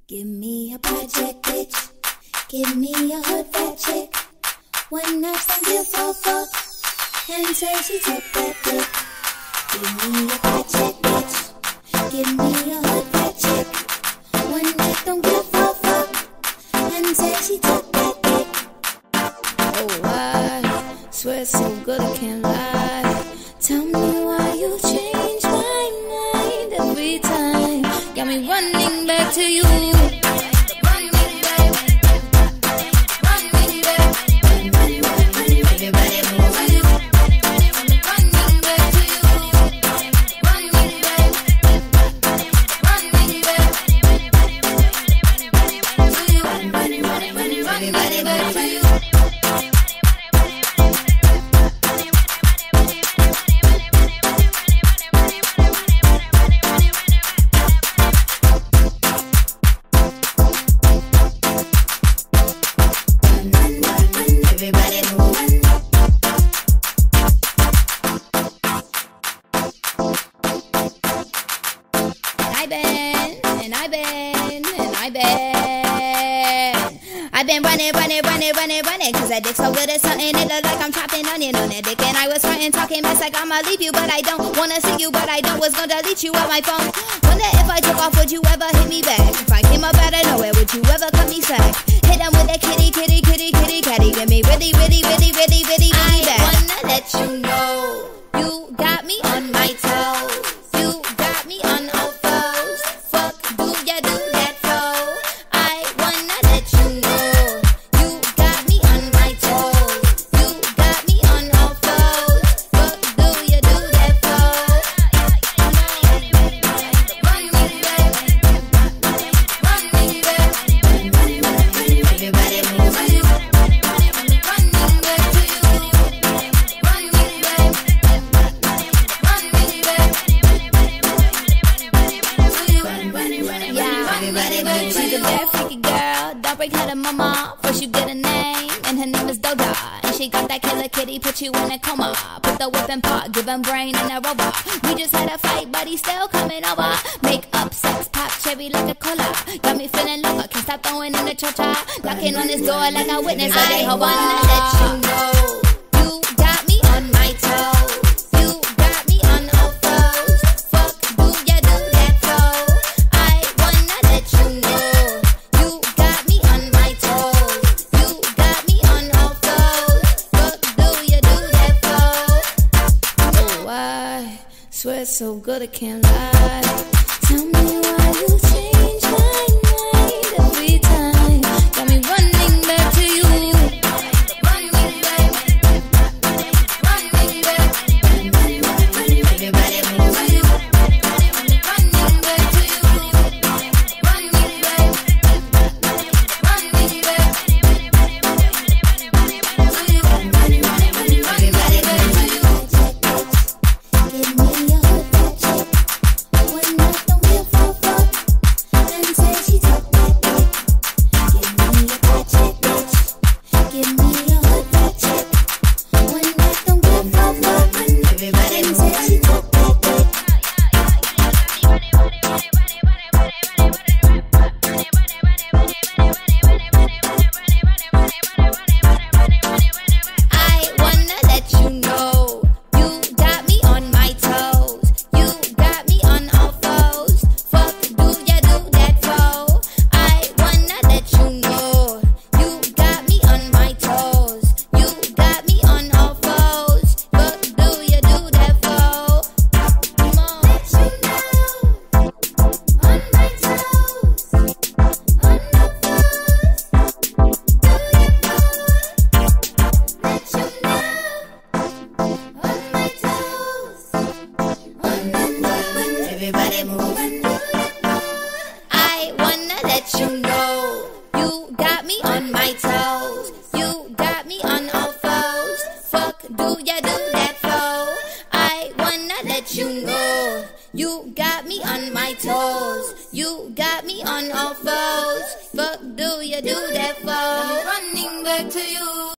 Give me a project, bitch. Give me a hood fat chick. One night don't give a fuck and say she took that dick. Give me a project, bitch. Give me a hood fat chick. One night don't give a fuck and say she took that dick. Oh, I swear it's so good I can't lie. Tell me why you change my mind every time. Got me running back to you. I've been running, cause that dick so good it's something, it look like I'm chopping onion on that dick. And I was frontin', talking mess like I'ma leave you, but I don't wanna see you, but I know was gonna delete you on my phone. Wonder if I took off, would you ever hit me back? If I came up out of nowhere, would you ever cut me slack? Hit him with that kitty, catty, give me really back. I wanna let you know, you got me on my toes, you got me on all fours. Fuck do ya do that for? I wanna let you know. She's a very freaky girl, don't break her to mama. First you get a name, and her name is Doja. And she got that killer kitty, put you in a coma. Put the whip in park, give him brain and a robot. We just had a fight, but he's still coming over. Make up, sex, pop, cherry like a cola. Got me feeling lover, can't stop throwing in the cha-cha. Knocking on his door like a witness. I wanna let you know, you got me on my toes. Swear it's so good I can't lie. Tell me why you change my mind every time. Got me running back to you. Everybody move. I wanna let you know, you got me on my toes, you got me on all fours. Fuck do ya do that for? I wanna let you know, you got me on my toes, you got me on all fours. Fuck do ya do that for? I'm running back to you.